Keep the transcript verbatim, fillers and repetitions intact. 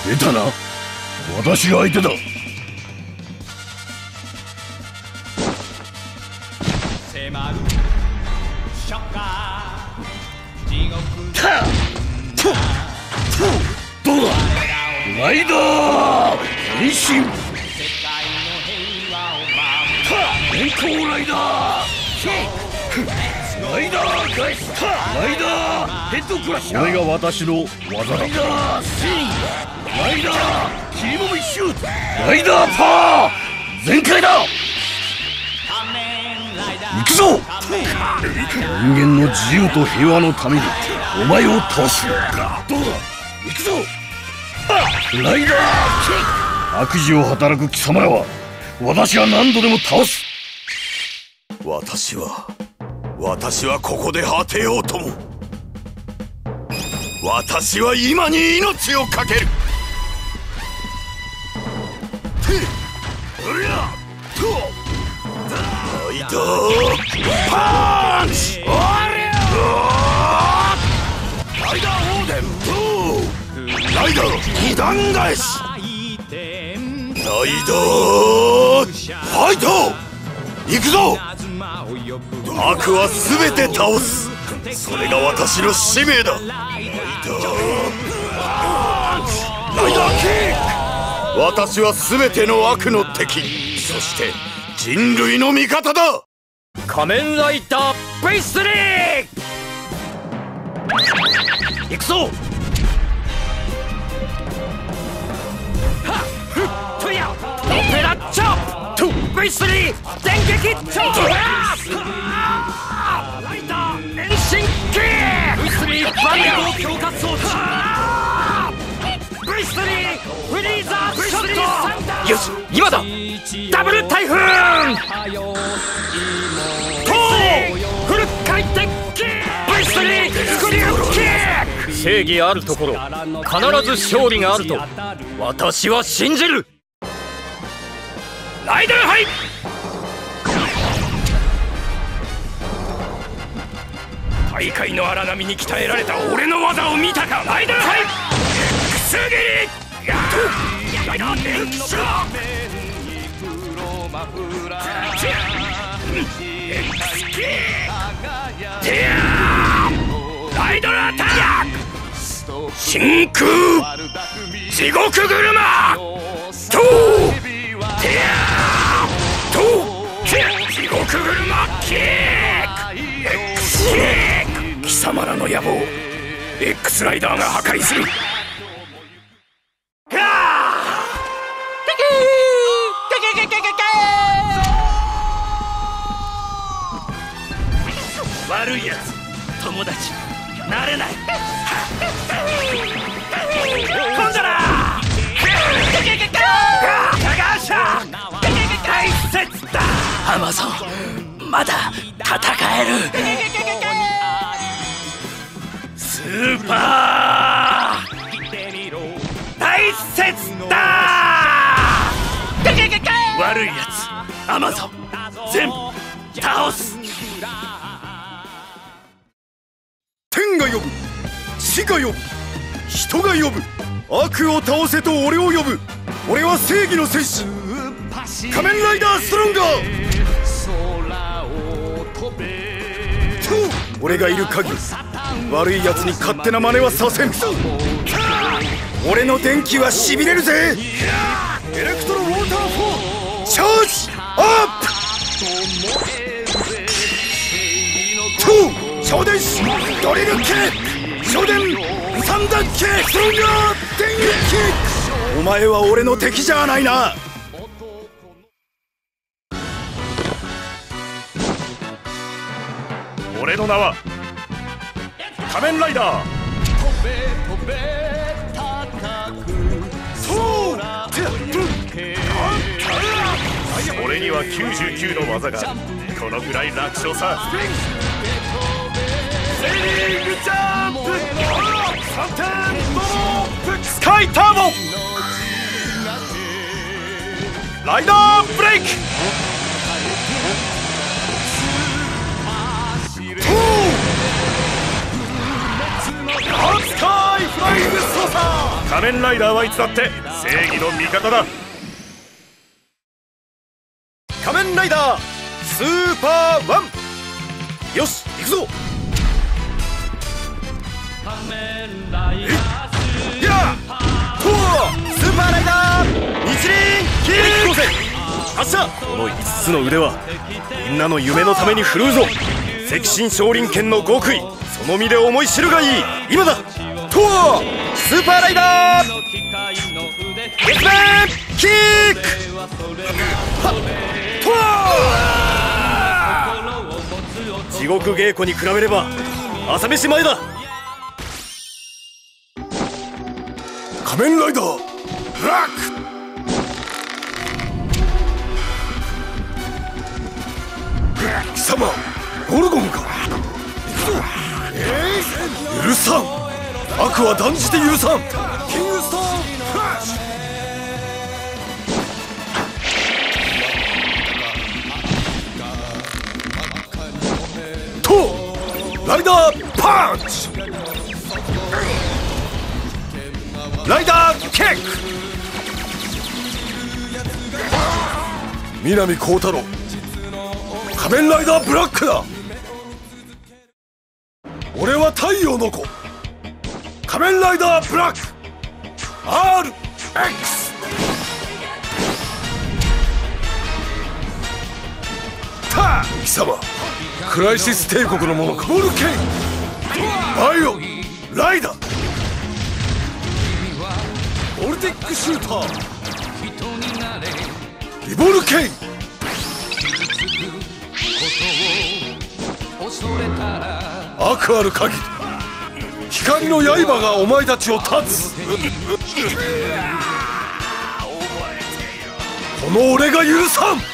出たな。私が相手だ。どうだライダー変身。電光ライダーライダー返す。ライダーヘッドクラッシャー。これが私の技だ。ライダースイング。ライダー切りもみシュート。ライダーパワー全開だ。行くぞ。人間の自由と平和のためにお前を倒す。どうだ行くぞ。ライダーキック。悪事を働く貴様らは私が何度でも倒す。 私は私はここで果てようとも。私は今に命を懸ける。ライダーパンチ。ライダーオーデン。ライダー二段返し。ライダーファイト。行くぞ。悪は全て倒す。それが私の使命だ。ライダーライダーキック。私は全ての悪の敵、そして人類の味方だ。 仮面ライダーベイスリー行くぞ。はっふっとやオペラチョップベイスリー電撃チョップ。ライダー変身キック。ベイスリーバリア強化装置。ベイスリーフリーザーショット。よし今だ。ダブル台風とフル回転キック。ベイスリースクリューキック。正義あるところ必ず勝利があると私は信じる。ライダーハイ。大海の荒波に鍛えられた俺の技を見たか。ライダーハイくすぎり。ライダー電気ショー。ライドラタック。真空地獄車とテアと地獄車キック。 X キック。貴様らの野望 X ライダーが破壊する。悪いやつ友達なれない。今度だ。高橋大切だ。アマゾンまだ戦える。スーパー大切だ。悪いやつアマゾン全部倒す。 天が呼ぶ、地が呼ぶ、人が呼ぶ。悪を倒せと俺を呼ぶ。俺は正義の戦士仮面ライダーストロンガー。俺がいる限り悪いやつに勝手な真似はさせん。俺の電気はしびれるぜ。エレクトロウォーターフォーチャージアップ。超電子ドリルキック。超電三段キック。ストロンガー電撃キック。お前は俺の敵じゃないな。 俺の名は仮面ライダー。俺にはきゅうじゅうきゅうの技がある。このぐらい楽勝さ。セーリングジャンプさんてんドロップスカイターボライダーブレイク。スカイフライング操作。仮仮面ライダーはいつだって正義の味方だ。仮面ライダースーパーワン、よし行くぞ。いやとスーパーライダー一輪キック発射。このいつつの腕はみんなの夢のために振るうぞ。赤心少林拳の極意、その身で思い知るがいい。今だとスーパーライダー月面キックと地獄稽古に比べれば朝飯前だ。 仮面ライダーブラック。貴様ゴルゴンか。許さん、悪は断じて許さん。キングストーンフラッシュとライダーパンチ、ライダーキック。南光太郎仮面ライダーブラックだ。俺は太陽の子仮面ライダーブラック アールエックス。 た貴様クライシス帝国の者か。ボルケインバイオライダーボルティックシューターリボルケイン。悪ある限り光の刃がお前たちを断つ。この俺が許さん。